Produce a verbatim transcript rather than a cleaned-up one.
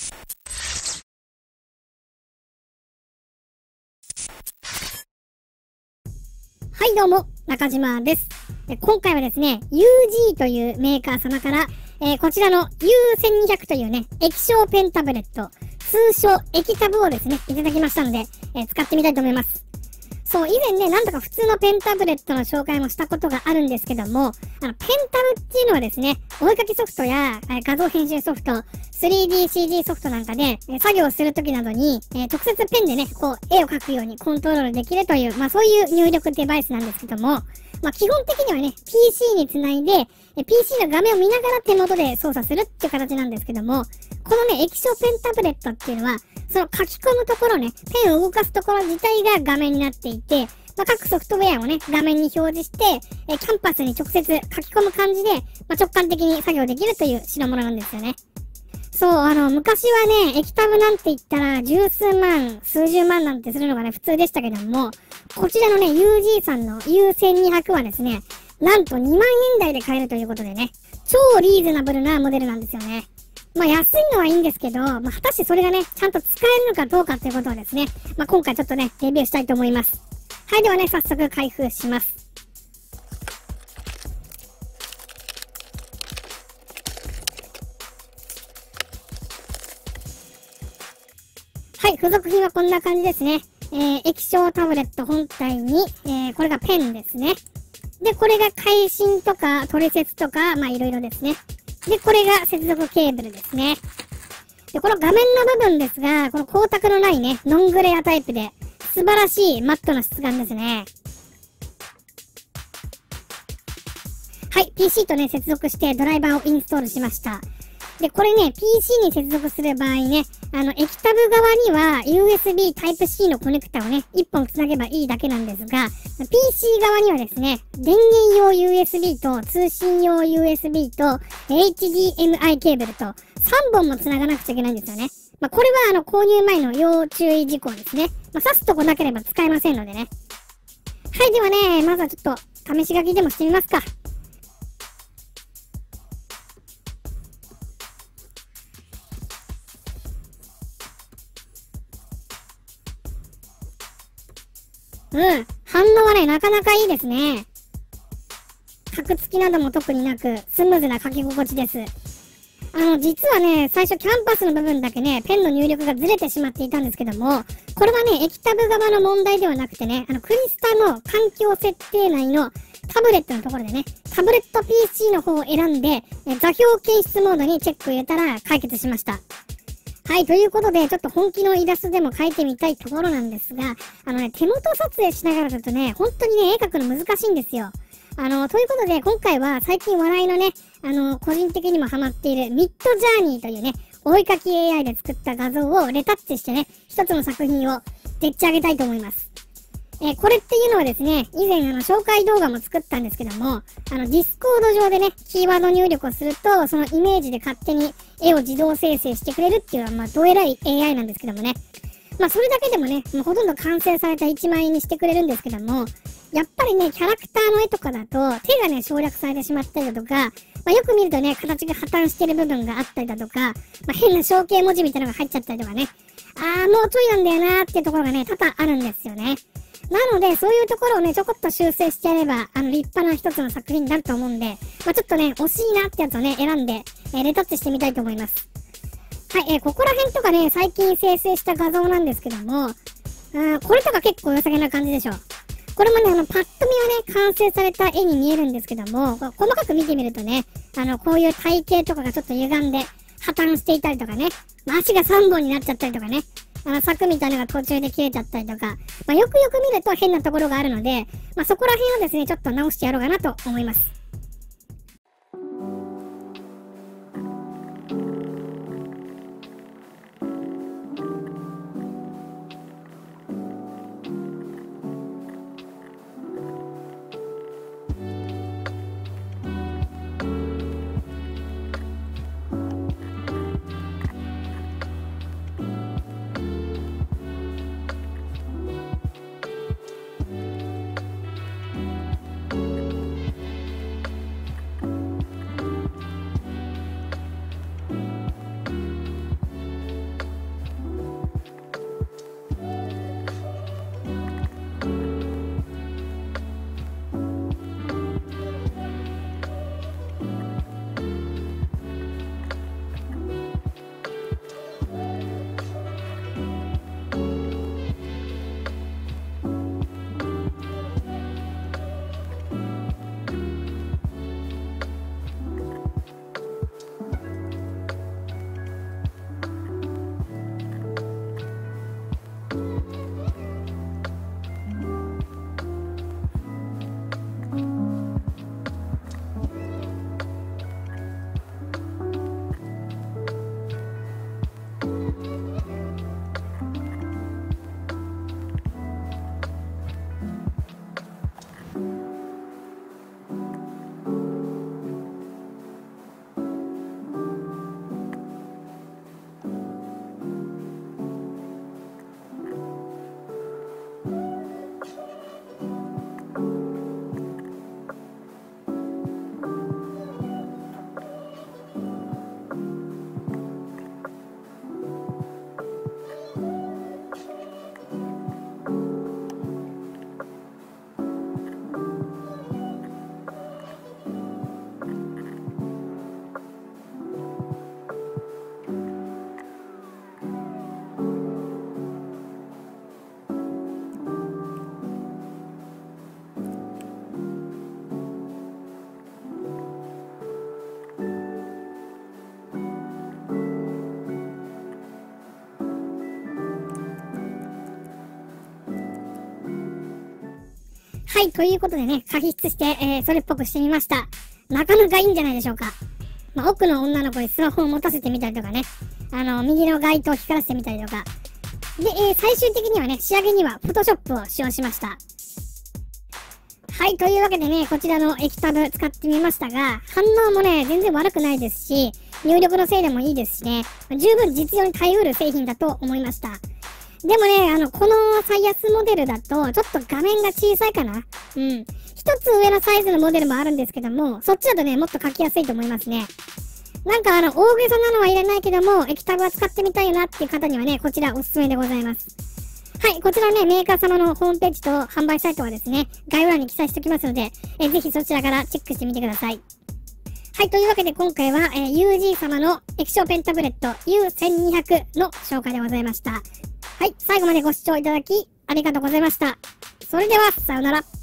はいどうも、中島です。え今回はですね、ユージー というメーカー様から、えー、こちらの ユーせんにひゃく というね、液晶ペンタブレット、通称液タブをですね、いただきましたので、えー、使ってみたいと思います。そう、以前ね、なんとか普通のペンタブレットの紹介もしたことがあるんですけども、あの、ペンタブっていうのはですね、お絵かきソフトや、えー、画像編集ソフト、スリーディーシージー ソフトなんかで、えー、作業するときなどに、えー、直接ペンでね、こう、絵を描くようにコントロールできるという、まあそういう入力デバイスなんですけども、まあ基本的にはね、ピーシー につないで、えー、ピーシー の画面を見ながら手元で操作するっていう形なんですけども、このね、液晶ペンタブレットっていうのは、その書き込むところね、ペンを動かすところ自体が画面になっていて、まあ、各ソフトウェアをね、画面に表示して、えキャンパスに直接書き込む感じで、まあ、直感的に作業できるという代物なんですよね。そう、あの、昔はね、液タブなんて言ったら、十数万、数十万なんてするのがね、普通でしたけども、こちらのね、ユージー さんの ユーせんにひゃく はですね、なんとにまんえん台で買えるということでね、超リーズナブルなモデルなんですよね。まあ安いのはいいんですけど、まあ果たしてそれがね、ちゃんと使えるのかどうかということをですね、まあ今回ちょっとね、レビューしたいと思います。はい、ではね、早速開封します。はい、付属品はこんな感じですね。えー、液晶タブレット本体に、えー、これがペンですね。で、これが回芯とか、取説とか、まあいろいろですね。で、これが接続ケーブルですね。で、この画面の部分ですが、この光沢のないね、ノングレアタイプで、素晴らしいマットな質感ですね。はい、ピーシー とね、接続してドライバーをインストールしました。で、これね、ピーシー に接続する場合ね、あの、液タブ側には ユーエスビー Type-C のコネクタをね、いっぽんつなげばいいだけなんですが、ピーシー 側にはですね、電源用 ユーエスビー と通信用 ユーエスビー と エイチディーエムアイ ケーブルとさんぼんもつながなくちゃいけないんですよね。まあ、これはあの、購入前の要注意事項ですね。まあ、挿すとこなければ使えませんのでね。はい、ではね、まずはちょっと試し書きでもしてみますか。うん。反応はね、なかなかいいですね。カクつきなども特になく、スムーズな書き心地です。あの、実はね、最初キャンパスの部分だけね、ペンの入力がずれてしまっていたんですけども、これはね、液タブ側の問題ではなくてね、あの、クリスタの環境設定内のタブレットのところでね、タブレット ピーシー の方を選んで、座標検出モードにチェックを入れたら解決しました。はい、ということで、ちょっと本気のイラストでも描いてみたいところなんですが、あのね、手元撮影しながらだとね、本当にね、絵描くの難しいんですよ。あの、ということで、今回は最近話題のね、あの、個人的にもハマっているミッドジャーニーというね、お絵描き エーアイ で作った画像をレタッチしてね、一つの作品をでっち上げたいと思います。えー、これっていうのはですね、以前あの紹介動画も作ったんですけども、あのディスコード上でね、キーワード入力をすると、そのイメージで勝手に絵を自動生成してくれるっていうのは、まあ、どえらい エーアイ なんですけどもね。まあ、それだけでもね、もうほとんど完成されたいちまいにしてくれるんですけども、やっぱりね、キャラクターの絵とかだと、手がね、省略されてしまったりだとか、まあ、よく見るとね、形が破綻してる部分があったりだとか、まあ、変な象形文字みたいなのが入っちゃったりとかね、あー、もうちょいなんだよなーっていうところがね、多々あるんですよね。なので、そういうところをね、ちょこっと修正してやれば、あの、立派な一つの作品になると思うんで、まあ、ちょっとね、惜しいなってやつをね、選んで、えー、レタッチしてみたいと思います。はい、えー、ここら辺とかね、最近生成した画像なんですけども、あー、これとか結構良さげな感じでしょ。これもね、あの、パッと見はね、完成された絵に見えるんですけども、細かく見てみるとね、あの、こういう体型とかがちょっと歪んで、破綻していたりとかね、まあ、足がさんぼんになっちゃったりとかね、あの、柵みたいなのが途中で切れちゃったりとか、まあ、よくよく見ると変なところがあるので、まあ、そこら辺をですね、ちょっと直してやろうかなと思います。 はい、ということでね、加筆して、えー、それっぽくしてみました。なかなかいいんじゃないでしょうか。まあ、奥の女の子にスマホを持たせてみたりとかね、あの、右の街灯を光らせてみたりとか。で、えー、最終的にはね、仕上げにはフォトショップを使用しました。はい、というわけでね、こちらの液タブ使ってみましたが、反応もね、全然悪くないですし、入力の精度もいいですしね、十分実用に耐えうる製品だと思いました。でもね、あの、この最安モデルだと、ちょっと画面が小さいかな。うん。一つ上のサイズのモデルもあるんですけども、そっちだとね、もっと書きやすいと思いますね。なんかあの、大げさなのはいらないけども、液タブは使ってみたいなっていう方にはね、こちらおすすめでございます。はい、こちらね、メーカー様のホームページと販売サイトはですね、概要欄に記載しておきますので、えぜひそちらからチェックしてみてください。はい、というわけで今回は、えー、ユージー 様の液晶ペンタブレット ユーせんにひゃく の紹介でございました。はい、最後までご視聴いただき、ありがとうございました。それでは、さようなら。